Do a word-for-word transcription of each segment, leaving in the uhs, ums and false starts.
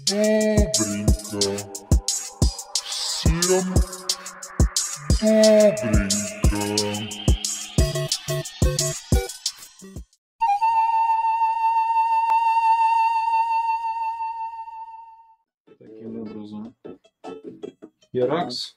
Добренько. Всем добренько. Таким образом. Херакс.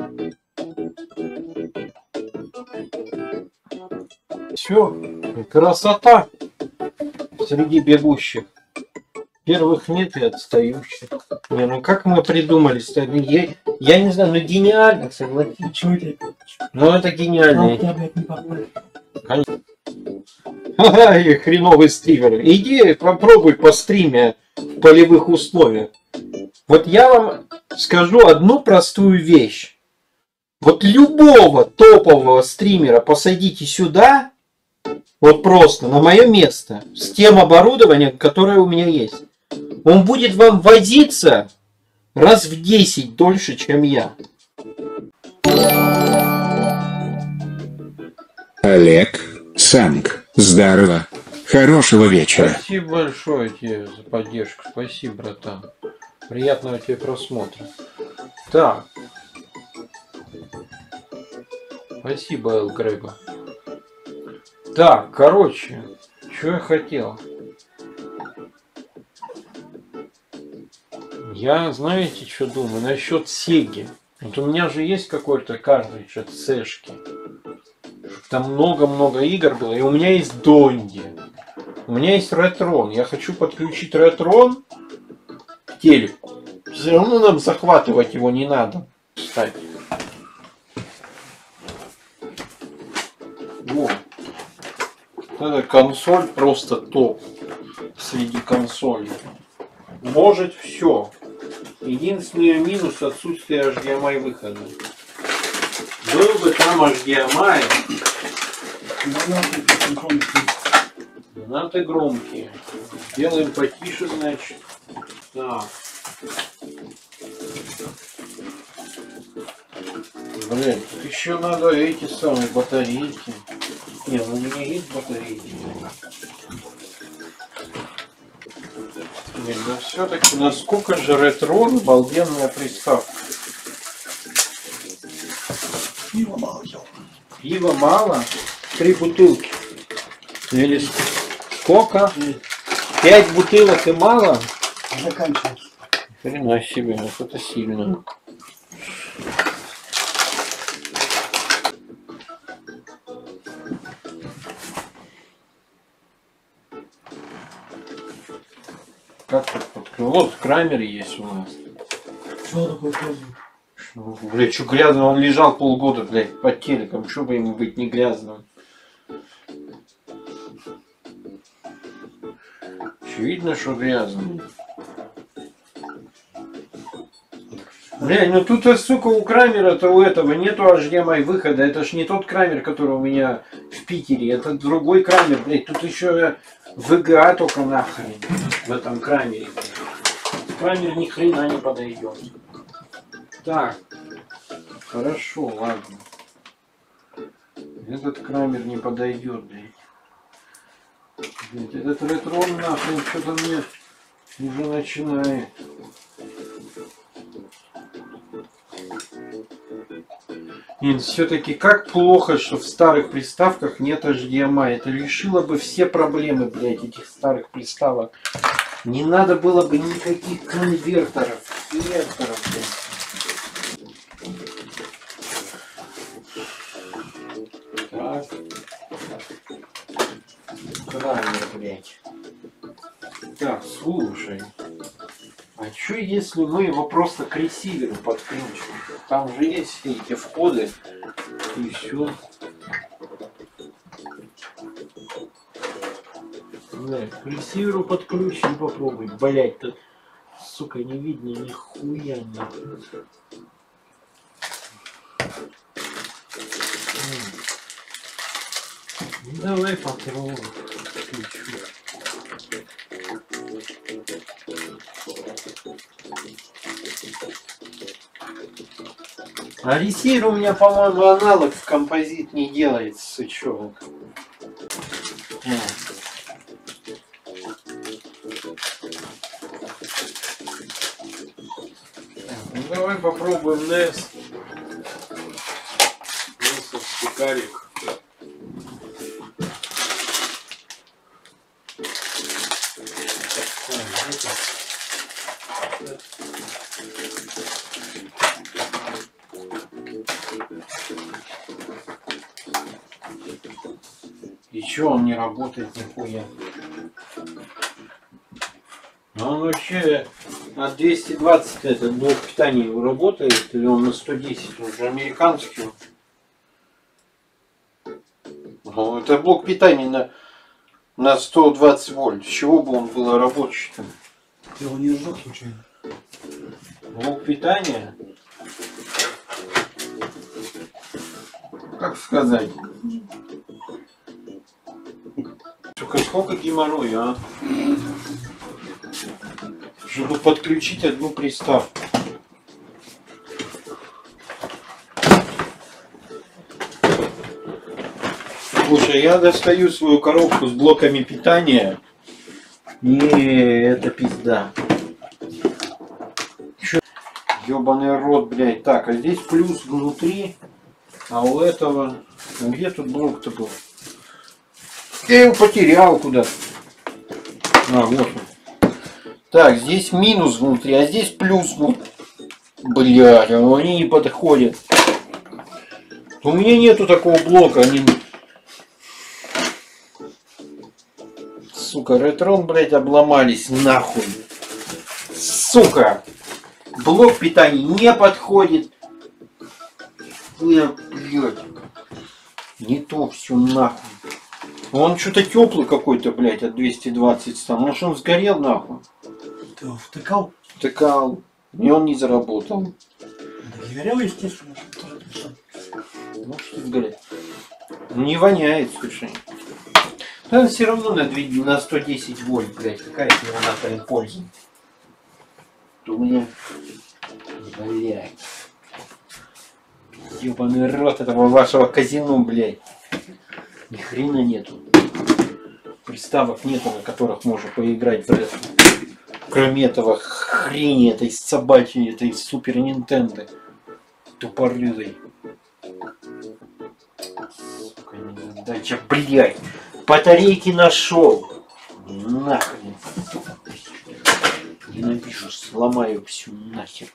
Все, красота среди бегущих. Первых нет и отстающих. Не, ну как мы придумали? Я, я не знаю, ну гениально, согласитесь. Ну это гениально. Ай, хреновый стример. Иди попробуй по стриме в полевых условиях. Вот я вам скажу одну простую вещь. Вот любого топового стримера посадите сюда, вот просто на мое место, с тем оборудованием, которое у меня есть. Он будет вам возиться раз в десять дольше, чем я. Олег, Санг, здорово. Хорошего вечера. Спасибо большое тебе за поддержку. Спасибо, братан. Приятного тебе просмотра. Так. Спасибо, Эл Грега. Так, короче, что я хотел? Я, знаете, что думаю? Насчет Сеги. Вот у меня же есть какой-то картридж от Сэшки. Там много-много игр было. И у меня есть Донди. У меня есть Ретрон. Я хочу подключить Ретрон к телеку. Все равно нам захватывать его не надо. Кстати. Вот. Эта консоль просто топ среди консолей. Может все. Единственный минус — отсутствие эйч ди эм ай выхода. Был бы там эйч ди эм ай. Донаты громкие. Делаем потише, значит. Так. Блин, тут еще надо эти самые батарейки. Не, ну у меня есть батарейки. Блин, ну все-таки насколько же Ретрон обалденная приставка. Пива мало. Пива мало? Три бутылки. Или сколько? Пять бутылок и мало? Заканчивается. Хрена себе, вот это сильно. Как тут подключить? Вот Крамер есть у нас. Что такое грязный? Ну, блядь, что грязно, он лежал полгода, блядь, под телеком, что бы ему быть не грязным. Очевидно, что грязно. Блядь, ну тут, сука, у Крамера-то у этого нету эйч ди эм ай выхода. Это ж не тот Крамер, который у меня в Питере. Это другой Крамер, блядь. Тут еще ви джи эй только нахрен в этом Крамере. Крамер ни хрена не подойдет. Так. Хорошо, ладно. Этот Крамер не подойдет, блядь. Блядь, этот Ретрон нахрен что-то мне уже начинает. И все-таки как плохо, что в старых приставках нет эйч ди эм ай. Это решило бы все проблемы, блядь, этих старых приставок. Не надо было бы никаких конвертеров, конвертеров, блядь. Так. Крамер, блядь. Так, слушай. А что если мы его просто к ресиверу подключим? Там же есть все эти входы. И все. Да, к ресиверу подключим, попробуй. Блять, тут, сука, не видно нихуя нахуй. Ну, давай попробуем. А ресивер у меня, по-моему, аналог в композит не делается, сычок. Ну, давай попробуем Нес. Несовский карик. И чё он не работает нихуя? А он вообще на двести двадцать этот блок питания его работает, или он на сто десять, он же американский. Ну, это блок питания на, на сто двадцать вольт. С чего бы он был рабочий-то? Ты его не сжег случайно? Блок питания? Как сказать? Только сколько геморроя, а? Чтобы подключить одну приставку. Слушай, я достаю свою коробку с блоками питания. И это пизда. Чё? Ёбаный рот, блядь. Так, а здесь плюс внутри. А у этого... А где тут блок-то был? Я его потерял куда-то. А, вот он. Так, здесь минус внутри, а здесь плюс внутри. Блядь, они не подходят. У меня нету такого блока. Они... Сука, ретрон, блядь, обломались нахуй. Сука. Блок питания не подходит. Блядь. Не то все нахуй. Он что-то теплый какой-то, блядь, от двести двадцать там. Может он сгорел нахуй? Ты его втыкал? Втыкал. И он не заработал. Да не горел, естественно. Ну что сгорел? Не воняет, слушай. Да все равно на, на сто десять вольт, блядь. Какая от него нахрен польза? То у меня... Блядь. Ёбаный рот этого вашего казино, блядь. Ни хрена нету. Приставок нету, на которых можно поиграть в ретро. Кроме этого хрени, этой собачьей, этой Супер Нинтендо. Тупорылой. Сука, незадача, блядь. Батарейки нашел. Нахрен. Ненавижу, сломаю всю нахер.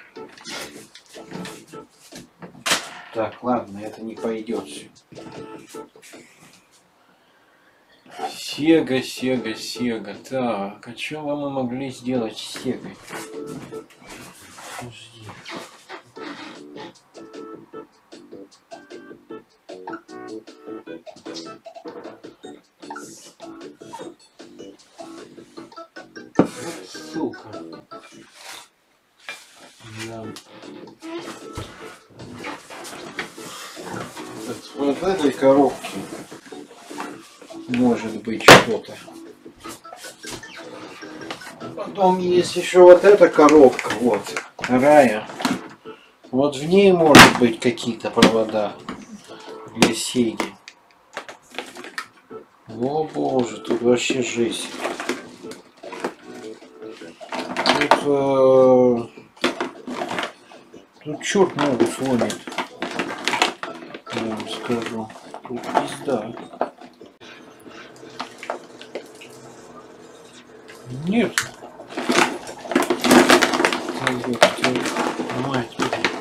Так, ладно, это не пойдет. Сега, Сега, Сега. Так, а что вам мы могли сделать с Сегой? Подожди. Сука. Да. Вот в этой коробке может быть что-то. Потом есть еще вот эта коробка, вот, Рая. Вот в ней может быть какие-то провода для Сеги. О боже, тут вообще жизнь. Тут, э, тут черт ногу сломит. Я вам скажу. Тут пизда. Нет. Мать.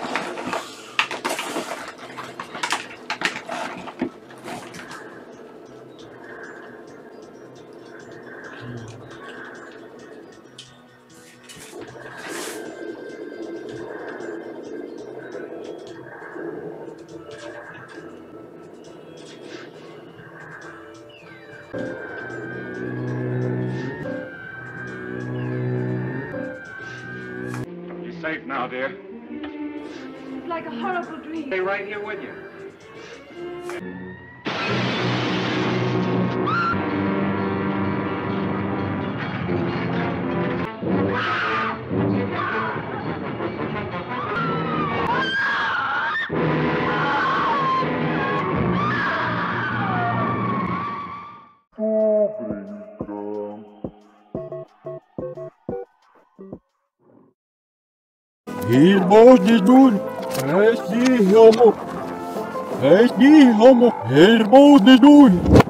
Safe now, dear. It's like a horrible dream. Stay right here with you. Hermodidun, Esi homo, Esi homo, Hermodidun.